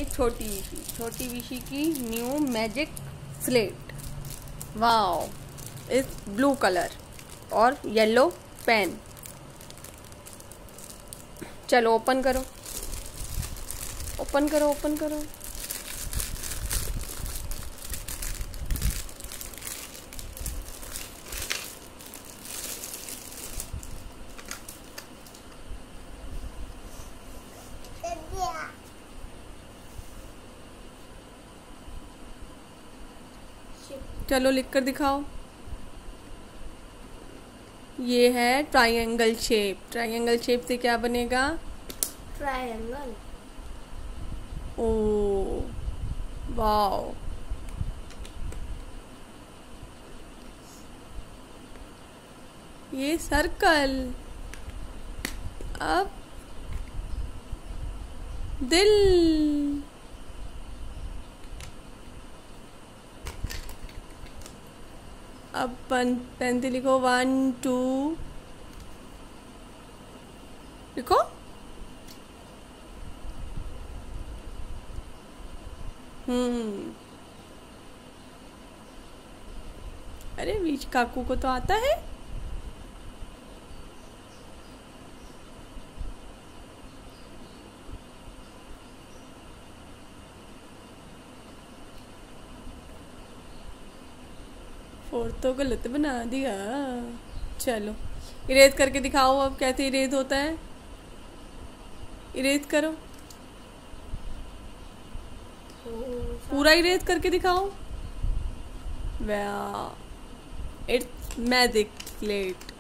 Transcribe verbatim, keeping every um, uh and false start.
ये छोटी विशी छोटी विशी की न्यू मैजिक स्लेट। वाओ, इस ब्लू कलर और येलो पेन। चलो ओपन करो, ओपन करो, ओपन करो। चलो लिख कर दिखाओ। ये है ट्रायंगल शेप। ट्रायंगल शेप से क्या बनेगा? ट्रायंगल। ओ वाओ, ये सर्कल। अब दिल। अब पेन पेन से लिखो वन टू, लिखो। हम्म अरे बीच काकू को तो आता है। फोर तो गलत बना दिया। चलो इरेज करके दिखाओ अब कैसे इरेज होता है। इरेज करो, पूरा इरेज करके दिखाओ। वाह, इट्स मैजिक स्लेट।